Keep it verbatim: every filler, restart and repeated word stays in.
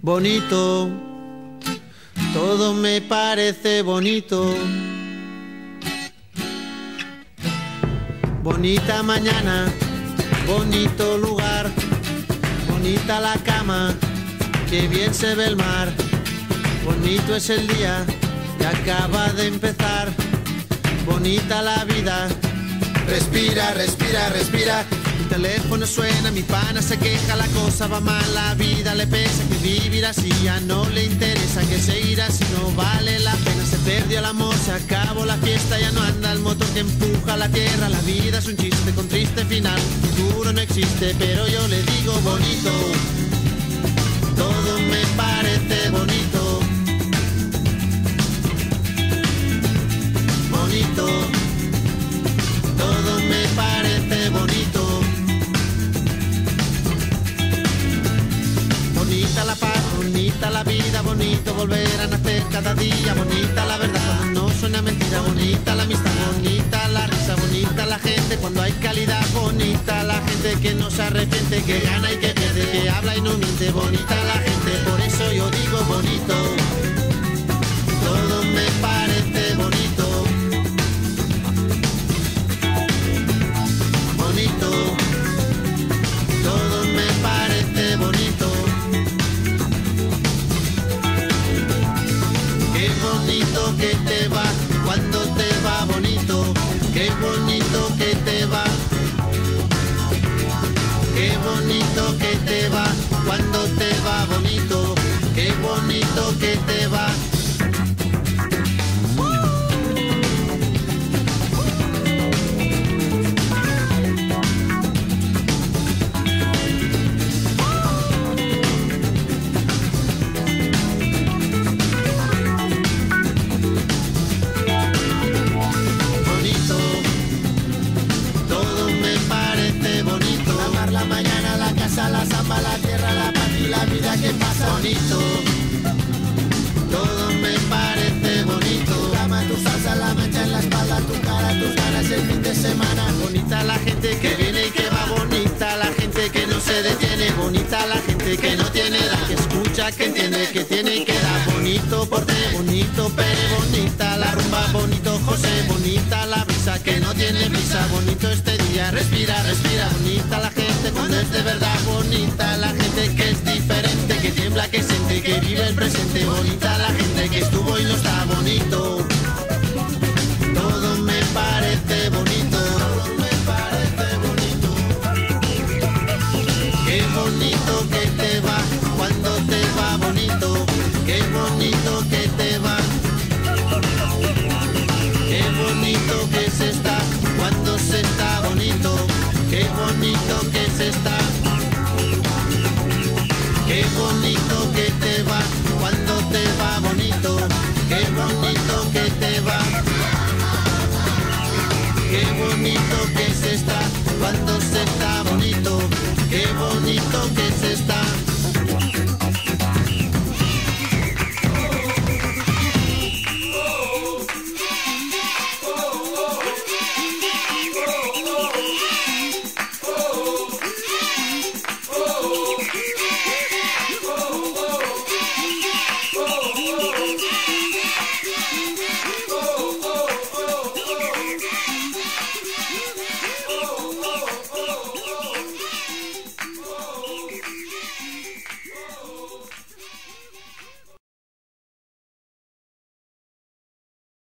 bonito, todo me parece bonito. Bonita mañana, bonito lugar, bonita la cama, que bien se ve el mar. Bonito es el día que acaba de empezar, bonita la vida. Respira, respira, respira. Mi teléfono suena, mi pana se queja, la cosa va mal, la vida le pesa, que vivir así ya no le interesa, que seguir así no vale la pena. Se perdió el amor, se acabó la fiesta, ya no anda el motor que empuja la tierra. La vida es un chiste con triste final, futuro no existe, pero yo le digo bonito, todo me parece bonito. Bonito, todo me parece bonito. Bonita la paz, bonita la vida, bonito volver a nacer cada día. Bonita la verdad cuando no suena mentira, bonita la amistad, bonita la risa, bonita la gente cuando hay calidad. Bonita la gente que no se arrepiente, que gana y que pierde, que habla y no miente. Bonita la gente, por eso yo digo bonito, todo me parece bonito. Bonito, todo me parece bonito. Qué bonito que te va cuando te va bonito. Qué bonito que te va. Qué bonito que te va cuando te va bonito. Qué bonito que te va. La samba, la tierra, la paz y la vida que pasa. Bonito, todo me parece bonito. Tu cama, tu salsa, la mancha en la espalda, tu cara, tus ganas el fin de semana. Bonita la gente que viene y que va, bonita la gente que no se detiene, bonita la gente que no tiene edad, que escucha, que entiende, que tiene y que da. Bonito porte, bonito Pere, bonita la rumba, bonito José, bonita la brisa que no tiene prisa. Bonito este día, respira, respira. Bonita la gente cuando es de verdad, bonita la gente que es diferente, que tiembla, que siente, que vive el presente. Bonita la gente que estuvo y no está. Bonito, todo me parece bonito, todo me parece bonito. Qué bonito que te va cuando te va bonito. Qué bonito que te va. Qué bonito que se está cuando se está bonito. Qué bonito que se está. Qué bonito que te va cuando te va bonito. Qué bonito que te va. Qué bonito que se está cuando